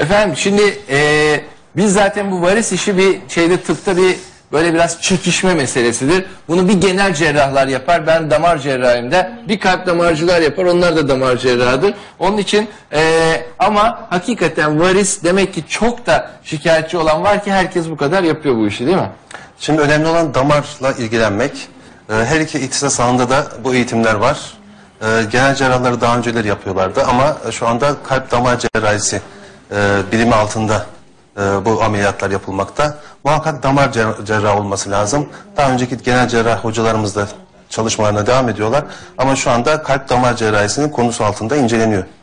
Efendim şimdi biz zaten bu varis işi bir şeyde tıpta bir böyle biraz çekişme meselesidir. Bunu bir genel cerrahlar yapar. Ben damar cerrahıyım der. Bir kalp damarcılar yapar. Onlar da damar cerrahıdır. Onun için ama hakikaten varis demek ki çok da şikayetçi olan var ki herkes bu kadar yapıyor bu işi değil mi? Şimdi önemli olan damarla ilgilenmek. Her iki ihtisas alanında da bu eğitimler var. Genel cerrahları daha önceleri yapıyorlardı ama şu anda kalp damar cerrahisi bilimi altında bu ameliyatlar yapılmakta. Muhakkak damar cerrahı olması lazım. Daha önceki genel cerrah hocalarımız da çalışmalarına devam ediyorlar. Ama şu anda kalp damar cerrahisinin konusu altında inceleniyor.